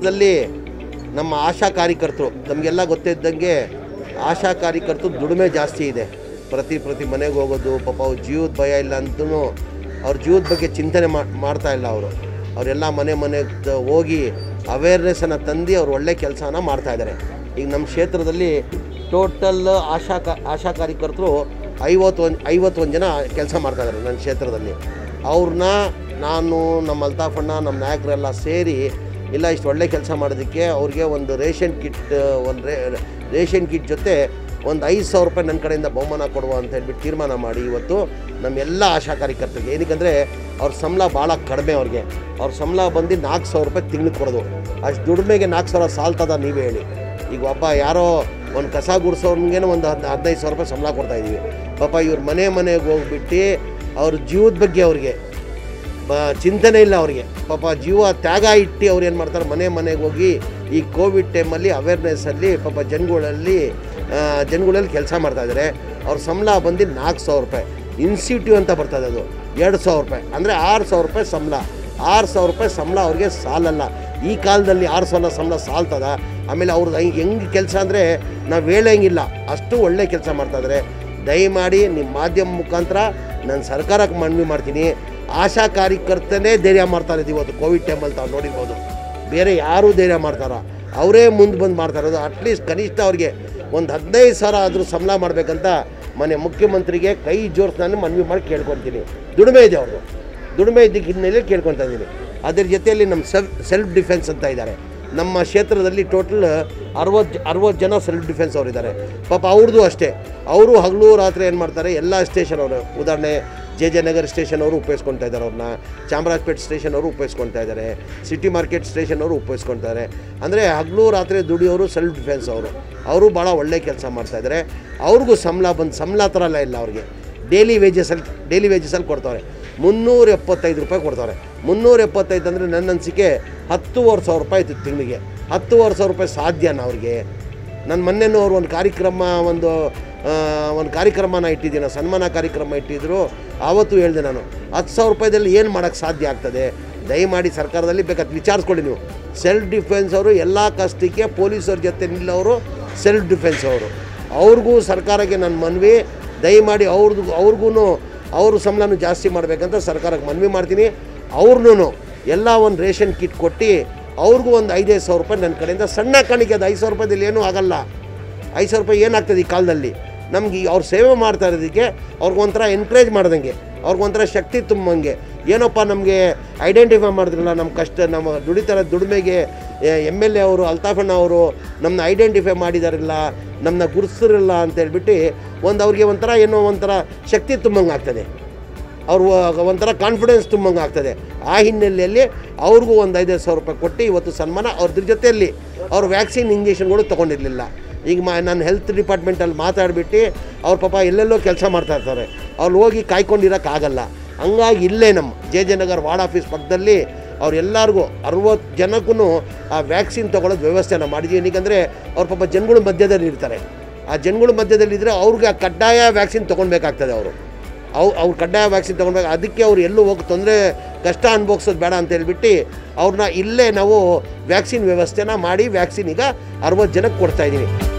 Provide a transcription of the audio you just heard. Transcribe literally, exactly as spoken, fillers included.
ಕ್ಷೇತ್ರದಲ್ಲಿ ನಮ್ಮ ಆಶಾ ಕಾರ್ಯಕರ್ತರು ನಮಗೆಲ್ಲ ಗೊತ್ತಿದ್ದಂಗೆ ಆಶಾ ಕಾರ್ಯಕರ್ತರು ದುಡಿಮೆ ಜಾಸ್ತಿ ಇದೆ. ಪ್ರತಿ ಪ್ರತಿ ಮನೆಗೆ ಹೋಗೋದು, ಪಾಪ ಅವ್ರ ಜೀವದ ಭಯ ಇಲ್ಲ ಅಂತೂ ಅವ್ರ ಜೀವದ ಬಗ್ಗೆ ಚಿಂತನೆ ಮಾಡ್ತಾ ಇಲ್ಲ. ಅವರು ಅವರೆಲ್ಲ ಮನೆ ಮನೆಗೆ ಹೋಗಿ ಅವೇರ್ನೆಸ್ಸನ್ನು ತಂದು ಅವ್ರು ಒಳ್ಳೆ ಕೆಲಸನ ಮಾಡ್ತಾಯಿದ್ದಾರೆ. ಈಗ ನಮ್ಮ ಕ್ಷೇತ್ರದಲ್ಲಿ ಟೋಟಲ್ ಆಶಾ ಕ ಆಶಾ ಕಾರ್ಯಕರ್ತರು ಐವತ್ತೊಂದು ಐವತ್ತೊಂದು ಜನ ಕೆಲಸ ಮಾಡ್ತಾಯಿದ್ದಾರೆ ನನ್ನ ಕ್ಷೇತ್ರದಲ್ಲಿ. ಅವ್ರನ್ನ ನಾನು ನಮ್ಮ ಅಲ್ತಾಫಣ್ಣ ನಮ್ಮ ನಾಯಕರೆಲ್ಲ ಸೇರಿ ಇಲ್ಲ ಇಷ್ಟು ಒಳ್ಳೆ ಕೆಲಸ ಮಾಡೋದಕ್ಕೆ ಅವ್ರಿಗೆ ಒಂದು ರೇಷನ್ ಕಿಟ್ ಒಂದು ರೇ ರೇಷನ್ ಕಿಟ್ ಜೊತೆ ಒಂದು ಐದು ಸಾವಿರ ರೂಪಾಯಿ ನನ್ನ ಕಡೆಯಿಂದ ಬಹುಮಾನ ಕೊಡುವ ಅಂತ ಹೇಳ್ಬಿಟ್ಟು ತೀರ್ಮಾನ ಮಾಡಿ ಇವತ್ತು ನಮ್ಮೆಲ್ಲ ಆಶಾ ಕಾರ್ಯಕರ್ತರಿಗೆ, ಏನಕ್ಕಂದರೆ ಅವ್ರ ಸಂಬಳ ಭಾಳ ಕಡಿಮೆ. ಅವ್ರಿಗೆ ಅವ್ರ ಸಂಬಳ ಬಂದು ನಾಲ್ಕು ಸಾವಿರ ರೂಪಾಯಿ ತಿಂಗ್ಳಿಗೆ ಕೊಡೋದು. ಅಷ್ಟು ದುಡಿಮೆಗೆ ನಾಲ್ಕು ಸಾವಿರ ಸಾಲ್ತದ ನೀವೇ ಹೇಳಿ. ಈಗ ಒಬ್ಬ ಯಾರೋ ಒಂದು ಕಸ ಗುಡಿಸೋನ್ಗೇನೋ ಒಂದು ಹದ್ ಹದಿನೈದು ಸಾವಿರ ರೂಪಾಯಿ ಸಂಬಳ ಕೊಡ್ತಾಯಿದ್ದೀವಿ. ಪಾಪ ಇವ್ರ ಮನೆ ಮನೆಗೆ ಹೋಗ್ಬಿಟ್ಟು ಅವ್ರ ಜೀವದ ಬಗ್ಗೆ ಅವ್ರಿಗೆ ಬ ಚಿಂತನೆ ಇಲ್ಲ. ಅವ್ರಿಗೆ ಪಾಪ ಜೀವ ತ್ಯಾಗ ಇಟ್ಟು ಅವ್ರು ಏನು ಮಾಡ್ತಾರೆ, ಮನೆ ಮನೆಗೆ ಹೋಗಿ ಈ ಕೋವಿಡ್ ಟೈಮಲ್ಲಿ ಅವೇರ್ನೆಸ್ಸಲ್ಲಿ ಪಾಪ ಜನಗಳಲ್ಲಿ ಜನಗಳಲ್ಲಿ ಕೆಲಸ ಮಾಡ್ತಾಯಿದ್ದಾರೆ. ಅವ್ರ ಸಂಬಳ ಬಂದು ನಾಲ್ಕು ಸಾವಿರ ರೂಪಾಯಿ. ಇನ್ಸ್ಟಿಟ್ಯೂಟ್ ಅಂತ ಬರ್ತದೆ, ಅದು ಎರಡು ಸಾವಿರ ರೂಪಾಯಿ, ಅಂದರೆ ಆರು ಸಾವಿರ ರೂಪಾಯಿ ಸಂಬಳ. ಆರು ಸಾವಿರ ರೂಪಾಯಿ ಸಂಬಳ ಅವ್ರಿಗೆ ಸಾಲಲ್ಲ. ಈ ಕಾಲದಲ್ಲಿ ಆರು ಸಾವಿರ ಸಂಬಳ ಸಾಲ್ತದ? ಆಮೇಲೆ ಅವ್ರದ್ದು ಹೆಂಗೆ ಕೆಲಸ ಅಂದರೆ ನಾವು ಹೇಳಂಗಿಲ್ಲ, ಅಷ್ಟು ಒಳ್ಳೆ ಕೆಲಸ ಮಾಡ್ತಾಯಿದ್ದಾರೆ. ದಯಮಾಡಿ ನಿಮ್ಮ ಮಾಧ್ಯಮ ಮುಖಾಂತರ ನಾನು ಸರ್ಕಾರಕ್ಕೆ ಮನವಿ ಮಾಡ್ತೀನಿ, ಆಶಾ ಕಾರ್ಯಕರ್ತನೇ ಧೈರ್ಯ ಮಾಡ್ತಾರೆ ಇವತ್ತು ಕೋವಿಡ್ ಟೈಮಲ್ಲಿ. ತಾವು ನೋಡಿರ್ಬೋದು, ಬೇರೆ ಯಾರೂ ಧೈರ್ಯ ಮಾಡ್ತಾರ, ಅವರೇ ಮುಂದೆ ಬಂದು ಮಾಡ್ತಾ ಇರೋದು. ಅಟ್ಲೀಸ್ಟ್ ಕನಿಷ್ಠ ಅವ್ರಿಗೆ ಒಂದು ಹದಿನೈದು ಸಾವಿರ ಆದರೂ ಸಂಬಳ ಮಾಡಬೇಕಂತ ಮನೆ ಮುಖ್ಯಮಂತ್ರಿಗೆ ಕೈ ಜೋಡಿಸಿ ನಾನು ಮನವಿ ಮಾಡಿ ಕೇಳ್ಕೊತೀನಿ. ದುಡಿಮೆ ಇದೆ ಅವ್ರದ್ದು, ದುಡಿಮೆ ಇದ್ದಕ್ಕೆ ಹಿನ್ನೆಲೆಯಲ್ಲಿ ಕೇಳ್ಕೊತಾ ಇದ್ದೀನಿ. ಅದ್ರ ಜೊತೆಯಲ್ಲಿ ನಮ್ಮ ಸೆಲ್ಫ್ ಸೆಲ್ಫ್ ಡಿಫೆನ್ಸ್ ಅಂತ ಇದ್ದಾರೆ ನಮ್ಮ ಕ್ಷೇತ್ರದಲ್ಲಿ. ಟೋಟಲ್ ಅರವತ್ತು ಅರವತ್ತು ಜನ ಸೆಲ್ಫ್ ಡಿಫೆನ್ಸ್ ಅವರಿದ್ದಾರೆ. ಪಾಪ ಅವ್ರದ್ದು ಅಷ್ಟೇ, ಅವರು ಹಗಲು ರಾತ್ರಿ ಏನು ಮಾಡ್ತಾರೆ, ಎಲ್ಲ ಸ್ಟೇಷನ್ ಅವರು, ಉದಾಹರಣೆ ಜೆ ಜೆ ನಗರ್ ಸ್ಟೇಷನ್ ಅವರು ಉಪಯೋಗಿಸ್ಕೊಳ್ತಾ ಇದ್ದಾರೆ, ಅವ್ರನ್ನ ಚಾಮರಾಜಪೇಟೆ ಸ್ಟೇಷನ್ ಅವರು ಉಪಯೋಗಿಸ್ಕೊಳ್ತಾ ಇದ್ದಾರೆ, ಸಿಟಿ ಮಾರ್ಕೆಟ್ ಸ್ಟೇಷನ್ ಅವರು ಉಪಯೋಗಿಸ್ಕೊಳ್ತಾರೆ. ಅಂದರೆ ಹಗಲು ರಾತ್ರಿ ದುಡಿಯೋರು ಸೆಲ್ಫ್ ಡಿಫೆನ್ಸ್ ಅವರು. ಅವರು ಭಾಳ ಒಳ್ಳೆ ಕೆಲಸ ಮಾಡ್ತಾಯಿದ್ದಾರೆ. ಅವ್ರಿಗೂ ಸಂಬಳ ಬಂದು ಸಂಬಳ ಥರ ಎಲ್ಲ ಇಲ್ಲ, ಅವ್ರಿಗೆ ಡೈಲಿ ವೇಜಸಲ್ಲಿ ಡೈಲಿ ವೇಜಸಲ್ಲಿ ಕೊಡ್ತಾರೆ. ಮುನ್ನೂರ ಎಪ್ಪತ್ತೈದು ರೂಪಾಯಿ ಕೊಡ್ತಾರೆ. ಮುನ್ನೂರ ಎಪ್ಪತ್ತೈದು ಅಂದರೆ ನನ್ನ ಅನಿಸಿಕೆ ಹತ್ತುವರೆ ಸಾವಿರ ರೂಪಾಯಿ ಇತ್ತು ತಿಂಗಳಿಗೆ. ಹತ್ತುವರೆ ಸಾವಿರ ರೂಪಾಯಿ ಸಾಧ್ಯನಾ ಅವ್ರಿಗೆ? ನನ್ನ ಮೊನ್ನೆನೂ ಅವ್ರು ಒಂದು ಕಾರ್ಯಕ್ರಮ ಒಂದು ಒಂದು ಕಾರ್ಯಕ್ರಮನ ಇಟ್ಟಿದ್ದೀನಿ, ಸನ್ಮಾನ ಕಾರ್ಯಕ್ರಮ ಇಟ್ಟಿದ್ದರು. ಆವತ್ತು ಹೇಳಿದೆ ನಾನು, ಹತ್ತು ಸಾವಿರ ರೂಪಾಯಿದಲ್ಲಿ ಏನು ಮಾಡೋಕ್ಕೆ ಸಾಧ್ಯ ಆಗ್ತದೆ? ದಯಮಾಡಿ ಸರ್ಕಾರದಲ್ಲಿ ಬೇಕಾದ್ರೆ ವಿಚಾರಿಸ್ಕೊಳ್ಳಿ ನೀವು. ಸೆಲ್ಫ್ ಡಿಫೆನ್ಸ್ ಅವರು ಎಲ್ಲ ಕಷ್ಟಕ್ಕೆ ಪೊಲೀಸರ ಜೊತೆ ನಿಲ್ಲೋರು ಸೆಲ್ಫ್ ಡಿಫೆನ್ಸ್ ಅವರು. ಅವ್ರಿಗೂ ಸರ್ಕಾರಕ್ಕೆ ನನ್ನ ಮನವಿ, ದಯಮಾಡಿ ಅವ್ರದ್ದು ಅವ್ರಿಗೂ ಅವ್ರ ಸಂಬಳನೂ ಜಾಸ್ತಿ ಮಾಡಬೇಕಂತ ಸರ್ಕಾರಕ್ಕೆ ಮನವಿ ಮಾಡ್ತೀನಿ. ಅವ್ರನ್ನೂ ಎಲ್ಲ ಒಂದು ರೇಷನ್ ಕಿಟ್ ಕೊಟ್ಟು ಅವ್ರಿಗೂ ಒಂದು ಐದೈದು ಸಾವಿರ ರೂಪಾಯಿ ನನ್ನ ಕಡೆಯಿಂದ ಸಣ್ಣ ಕಾಣಿಕೆ. ಅದು ಐದು ಸಾವಿರ ರೂಪಾಯಿದಲ್ಲಿ ಏನೂ ಆಗಲ್ಲ. ಐದು ಸಾವಿರ ರೂಪಾಯಿ ಏನಾಗ್ತದೆ ಈ ಕಾಲದಲ್ಲಿ? ನಮ್ಗೆ ಅವ್ರ ಸೇವೆ ಮಾಡ್ತಾ ಇರೋದಕ್ಕೆ ಅವ್ರಿಗೊಂಥರ ಎನ್ಕರೇಜ್ ಮಾಡ್ದಂಗೆ, ಅವ್ರಿಗೊಂಥರ ಶಕ್ತಿ ತುಂಬಂಗೆ. ಏನಪ್ಪ ನಮಗೆ ಐಡೆಂಟಿಫೈ ಮಾಡಿದ್ರಲ್ಲ ನಮ್ಮ ಕಷ್ಟ, ನಮ್ಮ ದುಡಿತರ ದುಡಿಮೆಗೆ ಎಮ್ ಎಲ್ ಎ ಅವರು ಅಲ್ತಾಫಣ್ಣ ಅವರು ನಮ್ಮನ್ನ ಐಡೆಂಟಿಫೈ ಮಾಡಿದಾರಿಲ್ಲ, ನಮ್ಮನ್ನ ಗುರುತಿಸಿರಲ್ಲ ಅಂತೇಳ್ಬಿಟ್ಟು ಒಂದು ಅವ್ರಿಗೆ ಒಂಥರ ಏನೋ ಒಂಥರ ಶಕ್ತಿ ತುಂಬಂಗೆ ಆಗ್ತದೆ, ಅವ್ರು ಒಂಥರ ಕಾನ್ಫಿಡೆನ್ಸ್ ತುಂಬಂಗೆ ಆಗ್ತದೆ. ಆ ಹಿನ್ನೆಲೆಯಲ್ಲಿ ಅವ್ರಿಗೂ ಒಂದು ಐದೈದು ಸಾವಿರ ರೂಪಾಯಿ ಕೊಟ್ಟು ಇವತ್ತು ಸನ್ಮಾನ. ಅವ್ರದ್ರ ಜೊತೆಯಲ್ಲಿ ಅವ್ರು ವ್ಯಾಕ್ಸಿನ್ ಇಂಜೆಕ್ಷನ್ಗಳು ತೊಗೊಂಡಿರಲಿಲ್ಲ. ಈಗ ಮಾ ನಾನು ಹೆಲ್ತ್ ಡಿಪಾರ್ಟ್ಮೆಂಟಲ್ಲಿ ಮಾತಾಡಿಬಿಟ್ಟು ಅವ್ರ ಪಾಪ ಎಲ್ಲೆಲ್ಲೋ ಕೆಲಸ ಮಾಡ್ತಾಯಿರ್ತಾರೆ, ಅವ್ರು ಹೋಗಿ ಕಾಯ್ಕೊಂಡಿರೋಕ್ಕಾಗಲ್ಲ. ಹಂಗಾಗಿ ಇಲ್ಲೇ ನಮ್ಮ J J Nagar ward office ಪಕ್ಕದಲ್ಲಿ ಅವ್ರೆಲ್ಲರಿಗೂ ಅರವತ್ತು ಜನಕ್ಕೂ ಆ ವ್ಯಾಕ್ಸಿನ್ ತೊಗೊಳೋದು ವ್ಯವಸ್ಥೆನ ಮಾಡಿದ್ದೀವಿ. ಏನಕ್ಕೆ ಅವ್ರ ಪಾಪ ಜನಗಳ ಮಧ್ಯದಲ್ಲಿ ಇರ್ತಾರೆ, ಆ ಜನಗಳ ಮಧ್ಯದಲ್ಲಿದ್ದರೆ ಅವ್ರಿಗೆ ಆ ಕಡ್ಡಾಯ ವ್ಯಾಕ್ಸಿನ್ ತೊಗೊಳ್ಬೇಕಾಗ್ತದೆ. ಅವರು ಅವು ಅವ್ರು ಕಡ್ಡಾಯ ವ್ಯಾಕ್ಸಿನ್ ತೊಗೊಳ್ಬೇಕು. ಅದಕ್ಕೆ ಅವ್ರು ಎಲ್ಲೂ ಹೋಗಿ ತೊಂದರೆ ಕಷ್ಟ ಅನುಭವಿಸೋದು ಬೇಡ ಅಂತ ಹೇಳ್ಬಿಟ್ಟು ಅವ್ರನ್ನ ಇಲ್ಲೇ ನಾವು ವ್ಯಾಕ್ಸಿನ್ ವ್ಯವಸ್ಥೆನ ಮಾಡಿ ವ್ಯಾಕ್ಸಿನ್ ಈಗ ಅರವತ್ತು ಜನಕ್ಕೆ ಕೊಡ್ತಾಯಿದ್ದೀವಿ.